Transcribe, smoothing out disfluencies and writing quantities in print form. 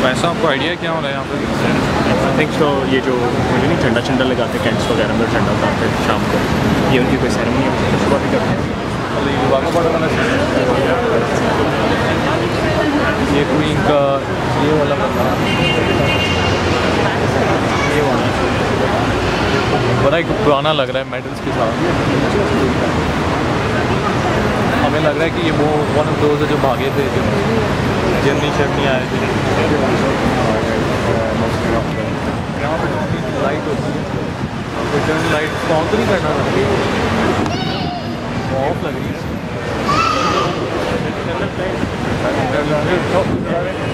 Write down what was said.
वैसा आपको आइडिया क्या हो रहा है यहाँ पे? आई थिंक तो ये जो मुझे नहीं झंडा झंडा लगाते हैं कैंट्स वगैरह में झंडा उतारते हैं शाम को, ये उनकी कोई सेरेमनी होती है, सुबह भी करते हैं। ये क्वीन का ये वाला बना, ये वाला बड़ा एक पुराना लग रहा है मेडल्स के साथ। हमें लग रहा है कि ये वो वन ऑफ दोज है जो भागे थे, जो जर्नी शर्नी आए थे। यहाँ पर लाइट होती है, रिटर्न लाइट ऑन तो नहीं करना था, ऑफ लग रही है।